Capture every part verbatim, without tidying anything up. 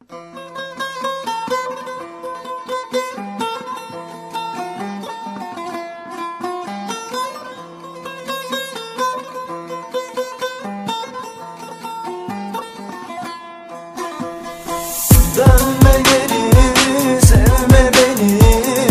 Dönme geri, sevme beni,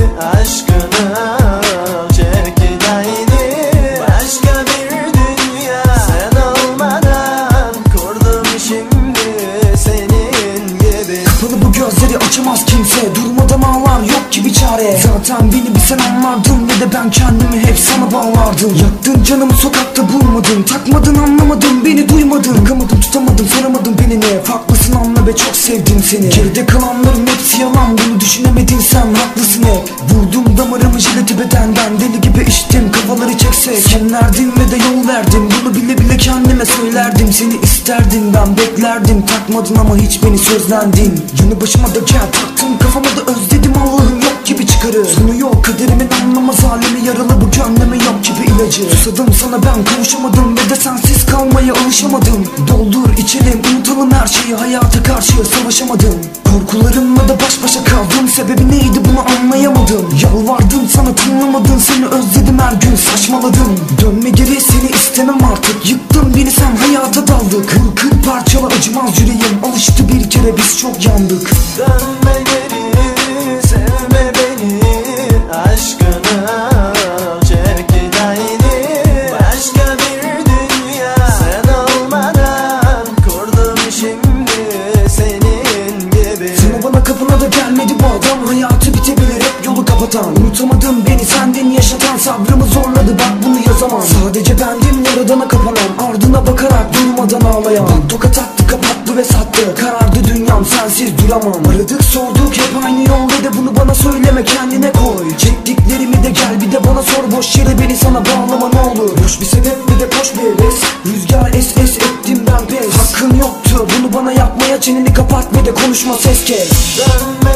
aşkına çek gideydi başka bir dünya. Sen olmadan kurdum şimdi senin gibi. Kapalı bu gözleri açamaz kimse, durmadan ağlar yok ki bir çare. Zaten beni bir sen anlardın ve de ben kendimi hep sana bağlardım. Yaktın canımı sokakta bulmadın, takmadın anlamadın, beni duymadın. Bakamadım tutamadım soramadım beline, farklısın anla ve çok sevdim seni. Geride kalanların hepsi yalan, bunu düşünemedin sen, haklısın hep. Vurdum damarımı jileti bedenden, deli gibi içtim kafaları çeksek. Kimlerdim ve de yol verdim, bunu bile bile kendime söylerdim. Seni isterdim ben beklerdim, takmadın ama hiç beni sözlendin. Yanı başıma da gel, taktım kafama da özledim, Allah'ım yok gibi çıkarır. Sonu yok kaderimin anlamaz halimi, yaralı bu gönlüme yok gibi ilacı. Susadım sana ben kavuşamadım ve de sensiz kalmaya alışamadım. Doldur içelim unutalım her şeyi, hayata karşı savaşamadım. Korkularımla da baş başa kaldım, sebebi neydi bunu anlayamadım. Yalvardım sana tınlamadın, seni özledim her gün saçmaladım. Dönme geri seni istemem artık, yıktın beni sen hayata daldık. Kır kır parçala acımaz yüreğim, alıştı bir kere biz çok yandık. Dönme geri, sevme beni, aşkına çek gideydi başka bir dünya. Sen olmadan kurdum şimdi senin gibi. Sana bana kapına da gelmedi bu adam, hayatı bitebilir hep yolu kapatan. Unutamadım beni sendin yaşatan, sabrımı zorladı bak bunu yazamam. Sadece bendim yaradana kapanan, ardına bakarak durmadan ağlayan. Bak tokat attı kapattı ve sattı, karardı dünyam sensiz duramam. Aradık sorduk hep aynı yol ve de bunu bana söyleme kendine koy. Çektiklerimi de gel bir de bana sor, boş yere beni sana bağlama ne olur. Boş bir sebep ve de boş bir heves, rüzgar es es ettim ben pes. Hakkın yoktu bunu bana yapmaya, çeneni kapat ve de konuşma ses kes. Dönme